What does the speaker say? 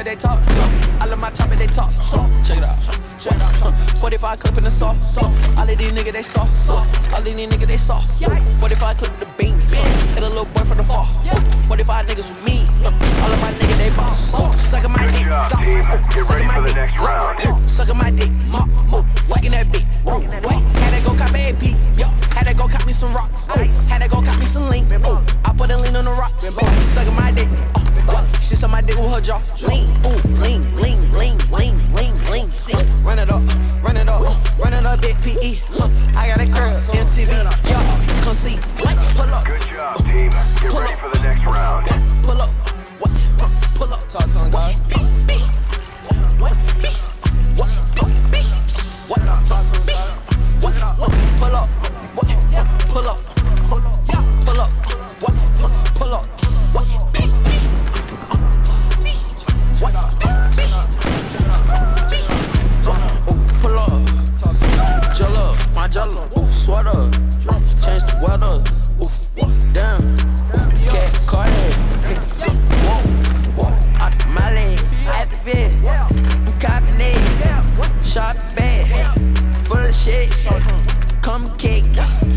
they talk. All of my choppers, they talk. Check it out. 45 clip in the sauce. All of these niggas, they soft. All these niggas, they soft. 45 clip the beam. Hit a little boy from the fall. 45 niggas with me. All of my niggas, they boss. Suckin' my dick. Get ready for the next round. Suckin' my dick. Whacking that beat. Had to go cop a AP. Had to go cop me some rock. Had to go cop me some lean. I put a lean on the rocks. Suckin' my dick. She suck my dick with her jaw. Lean. Lean. Run it up, big PE. I got a curl, MTV. Yo, come see. Pull up. Good job, team. Get ready for the next round. Pull up. Pull up. Talk to him, God. Pull up. Pull up. Jello, sweater, change the weather, damn, get caught whoa, out the Mali, at the vid, I'm copping it, shop bag, full of shit, come cake,